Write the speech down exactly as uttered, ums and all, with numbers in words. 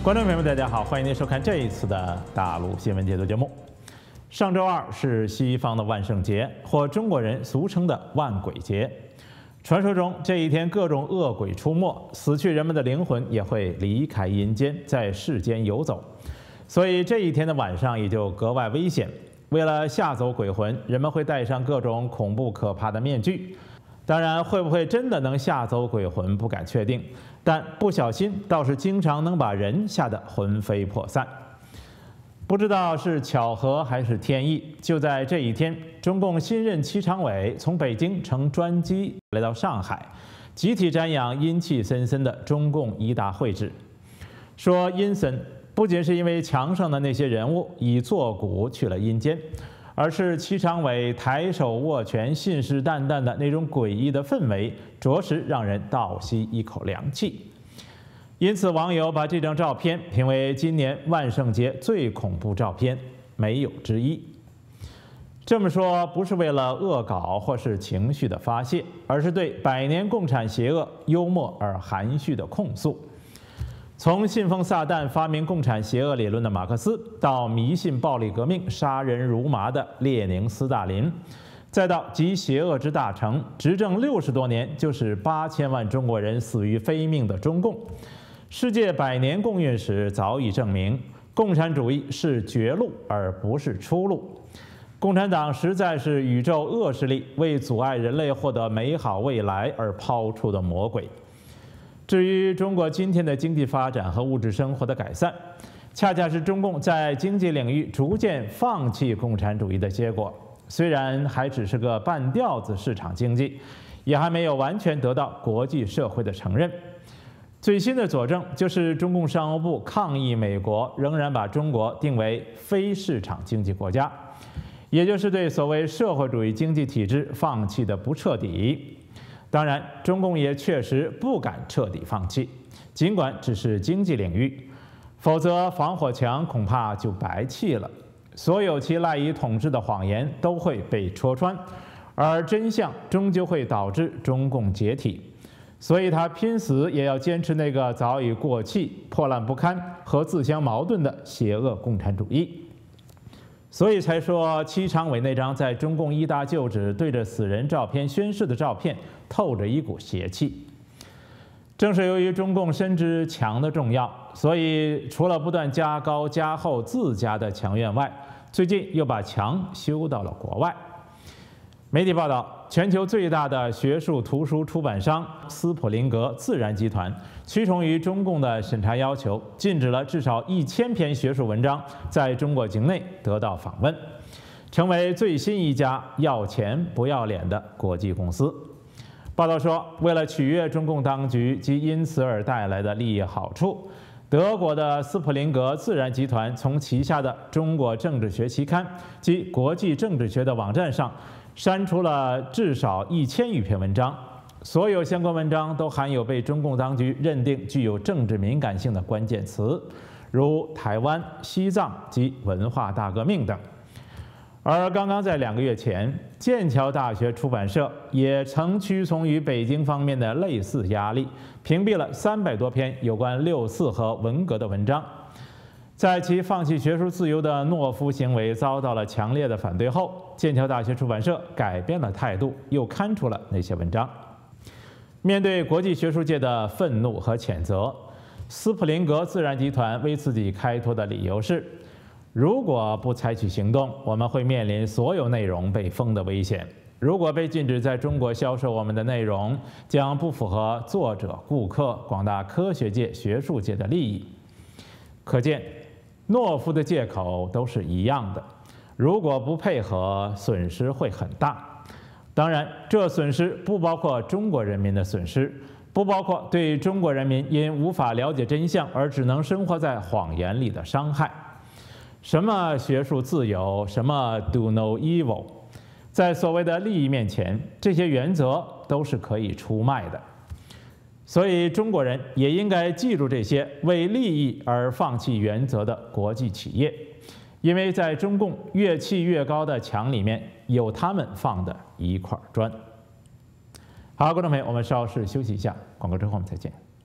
观众朋友们，大家好，欢迎您收看这一次的大陆新闻解读节目。上周二是西方的万圣节，或中国人俗称的万鬼节。传说中，这一天各种恶鬼出没，死去人们的灵魂也会离开阴间，在世间游走。所以这一天的晚上也就格外危险。为了吓走鬼魂，人们会戴上各种恐怖可怕的面具。当然，会不会真的能吓走鬼魂，不敢确定。但不小心倒是经常能把人吓得魂飞魄散。不知道是巧合还是天意，就在这一天，中共新任七常委从北京乘专机来到上海，集体瞻仰阴气森森的中共一大会址。说阴森，不仅是因为墙上的那些人物已作古去了阴间，而是七常委抬手握拳、信誓旦旦的那种诡异的氛围，着实让人倒吸一口凉气。因此，网友把这张照片评为今年万圣节最恐怖照片，没有之一。这么说不是为了恶搞或是情绪的发泄，而是对百年共产邪恶幽默而含蓄的控诉。从信奉撒旦、发明共产邪恶理论的马克思，到迷信暴力革命、杀人如麻的列宁、斯大林，再到集邪恶之大成、执政六十多年就使八千万中国人死于非命的中共，世界百年共运史早已证明，共产主义是绝路而不是出路。共产党实在是宇宙恶势力为阻碍人类获得美好未来而抛出的魔鬼。至于中国今天的经济发展和物质生活的改善，恰恰是中共在经济领域逐渐放弃共产主义的结果。虽然还只是个半吊子市场经济，也还没有完全得到国际社会的承认。最新的佐证就是中共商务部抗议美国仍然把中国定为非市场经济国家，也就是对所谓社会主义经济体制放弃的不彻底。当然，中共也确实不敢彻底放弃，尽管只是经济领域，否则防火墙恐怕就白砌了。所有其赖以统治的谎言都会被戳穿，而真相终究会导致中共解体。所以他拼死也要坚持那个早已过气、破烂不堪和自相矛盾的邪恶共产主义。所以才说七常委那张在中共一大旧址对着死人照片宣誓的照片透着一股邪气。正是由于中共深知墙的重要，所以除了不断加高加厚自家的墙院外，最近又把墙修到了国外。媒体报道，全球最大的学术图书出版商斯普林格自然集团屈从于中共的审查要求，禁止了至少一千篇学术文章在中国境内得到访问，成为最新一家要钱不要脸的国际公司。报道说，为了取悦中共当局及因此而带来的利益好处，德国的斯普林格自然集团从旗下的中国政治学期刊及国际政治学的网站上删除了至少一千余篇文章，所有相关文章都含有被中共当局认定具有政治敏感性的关键词，如台湾、西藏及文化大革命等。而刚刚在两个月前，剑桥大学出版社也曾屈从于北京方面的类似压力，屏蔽了三百多篇有关六四和文革的文章。在其放弃学术自由的懦夫行为遭到了强烈的反对后，剑桥大学出版社改变了态度，又刊出了那些文章。面对国际学术界的愤怒和谴责，斯普林格自然集团为自己开脱的理由是：如果不采取行动，我们会面临所有内容被封的危险。如果被禁止在中国销售我们的内容，将不符合作者、顾客、广大科学界、学术界的利益。可见，懦夫的借口都是一样的，如果不配合，损失会很大。当然，这损失不包括中国人民的损失，不包括对中国人民因无法了解真相而只能生活在谎言里的伤害。什么学术自由，什么 do no evil， 在所谓的利益面前，这些原则都是可以出卖的。所以中国人也应该记住这些为利益而放弃原则的国际企业，因为在中共越砌越高的墙里面有他们放的一块砖。好，观众朋友，我们稍事休息一下，广告之后我们再见。